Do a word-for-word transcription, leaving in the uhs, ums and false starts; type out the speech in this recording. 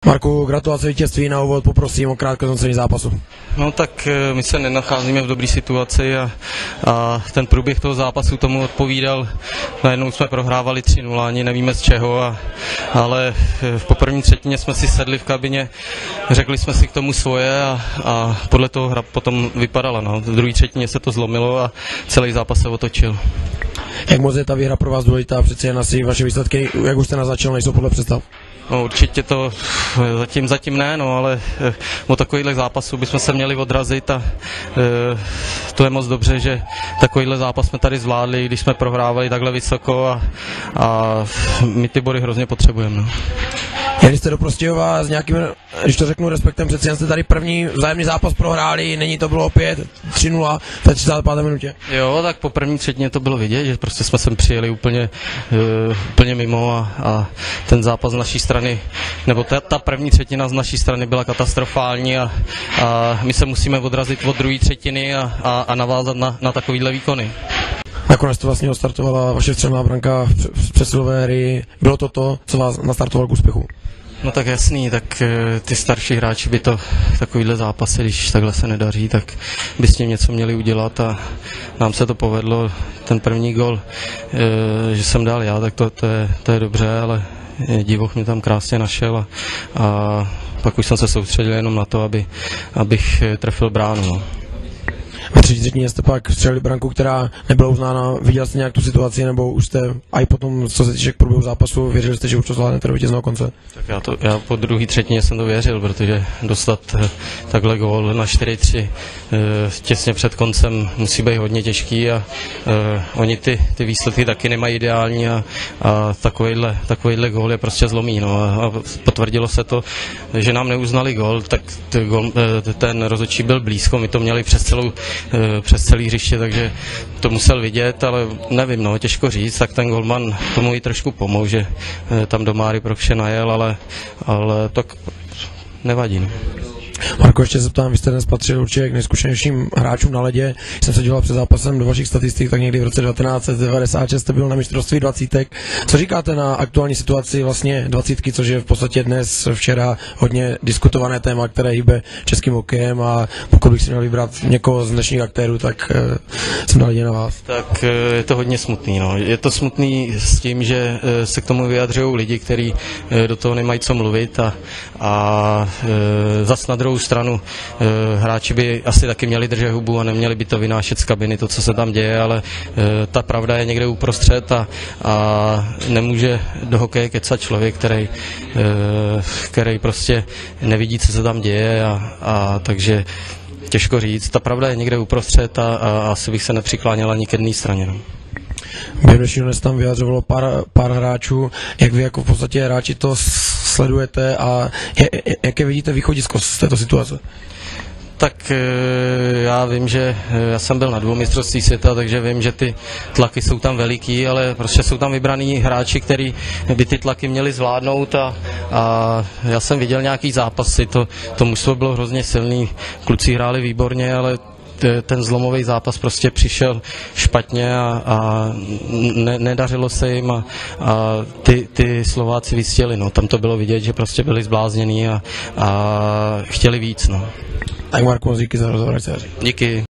Marku, gratulace vítězství, na úvod poprosím o krátké zhodnocení zápasu. No tak my se nenacházíme v dobré situaci a, a ten průběh toho zápasu tomu odpovídal. Najednou jsme prohrávali tři nula, ani nevíme z čeho, a, ale v poprvní třetině jsme si sedli v kabině, řekli jsme si k tomu svoje a, a podle toho hra potom vypadala. No. V druhé třetině se to zlomilo a celý zápas se otočil. Jak moc je ta výhra pro vás důležitá? Přeci jen asi vaše výsledky, jak už jste naznačil, nejsou podle představ. No, určitě to zatím, zatím ne, no, ale o takovýchhle zápasů bychom se měli odrazit a e, to je moc dobře, že takovýhle zápas jsme tady zvládli, když jsme prohrávali takhle vysoko a, a my ty body hrozně potřebujeme. No. Jeli jste do Prostějova s nějakým, když to řeknu respektem, přeci jen jste tady první vzájemný zápas prohráli, není to bylo opět tři nula v té třicáté páté minutě. Jo, tak po první třetině to bylo vidět, že prostě jsme sem přijeli úplně, uh, úplně mimo a, a ten zápas z naší strany, nebo ta, ta první třetina z naší strany byla katastrofální a, a my se musíme odrazit od druhé třetiny a, a, a navázat na, na takovýhle výkony. Nakonec to vlastně odstartovala vaše střelná branka v přesilové hry. Bylo to to, co vás nastartovalo k úspěchu? No tak jasný, tak ty starší hráči by to takovýhle zápasy, když takhle se nedaří, tak by s tím něco měli udělat a nám se to povedlo. Ten první gol, že jsem dal já, tak to, to, je, to je dobře, ale divoch mě tam krásně našel a, a pak už jsem se soustředil jenom na to, aby, abych trefil bránu. No. Ve třetí třetině jste pak střelili branku, která nebyla uznána. Viděl jste nějak tu situaci, nebo už jste i potom, co se týče k průběhu zápasu, věřili jste, že už to zvládnete do vítězného konce? Tak já, to, já po druhé třetině jsem to věřil, protože dostat takhle gól na čtyři tři těsně před koncem musí být hodně těžký a uh, oni ty, ty výsledky taky nemají ideální a, a takovýhle, takovýhle gól je prostě zlomí. No. A potvrdilo se to, že nám neuznali gól, tak gól, ten rozhodčí byl blízko, my to měli přes celou přes celý hřiště, takže to musel vidět, ale nevím, no, těžko říct, tak ten golman tomu i trošku pomohl, že tam do Máry Prokše najel, ale, ale tak nevadí. No. Marko, ještě se ptám, vy jste dnes patřil určitě k nejzkušenějším hráčům na ledě. Jsem se díval před zápasem do vašich statistik, tak někdy v roce devatenáct set devadesát šest jste byl na mistrovství dvacítek. Co říkáte na aktuální situaci vlastně dvacítky, což je v podstatě dnes, včera hodně diskutované téma, které hýbe českým hokejem, a pokud bych si měl vybrat někoho z dnešních aktérů, tak uh, jsem dal na vás. Tak je to hodně smutný. No. Je to smutný s tím, že se k tomu vyjadřují lidi, kteří do toho nemají co mluvit a, a zas na druhou stranu e, hráči by asi taky měli držet hubu a neměli by to vynášet z kabiny, to, co se tam děje, ale e, ta pravda je někde uprostřed a, a nemůže do hokeje kecat člověk, který, e, který prostě nevidí, co se tam děje, a, a takže těžko říct. Ta pravda je někde uprostřed a, a asi bych se nepřikláněl ani k jedné straně. No. Během dnešního dnes tam vyjadřovalo pár, pár hráčů, jak vy jako v podstatě hráči to sledujete a jaké vidíte východisko z této situace? Tak já vím, že já jsem byl na dvou mistrovství světa, takže vím, že ty tlaky jsou tam veliký, ale prostě jsou tam vybraný hráči, kteří by ty tlaky měli zvládnout a, a já jsem viděl nějaký zápasy, to, to mužstvo bylo hrozně silný, kluci hráli výborně, ale ten zlomový zápas prostě přišel špatně a, a ne, nedařilo se jim a, a ty, ty Slováci vystěli, no. Tam to bylo vidět, že prostě byli zbláznění a, a chtěli víc. No. Tak Marku, díky za rozhovor. Díky.